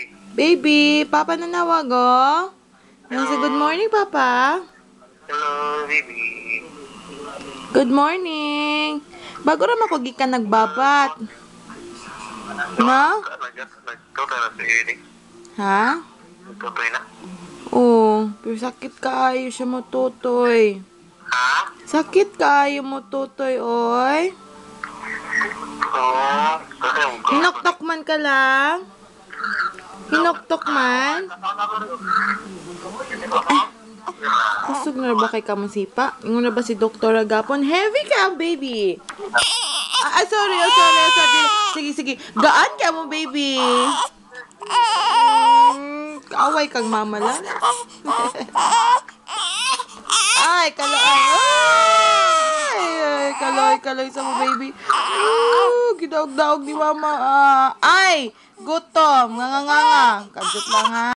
Baby, Papa nanawag, oh. Yan si good morning, Papa. Hello, baby. Good morning. Bago naman ko gikan nagbabat. No? Nagtutoy na si Iri. Ha? Nagtutoy na. Oo. Pero sakit kaayo siya mo tutoy. Ha? Sakit kaayo mo tutoy, oy. Oo. Kasi yung Hinoktok man ka lang. Hinoktok man. Kusog na ba kay kamusipa? Ingon na ba si Dr. Agapon? Heavy ka, baby. Sorry. Sige. Gaan ka mo, baby. Kaaway kang mama lang. Ay, kaloy. Ay, kaloy sa mo, baby. Gidaog-daog ni mama. Ay, gutom. Nganga. Kadjot lang, ha.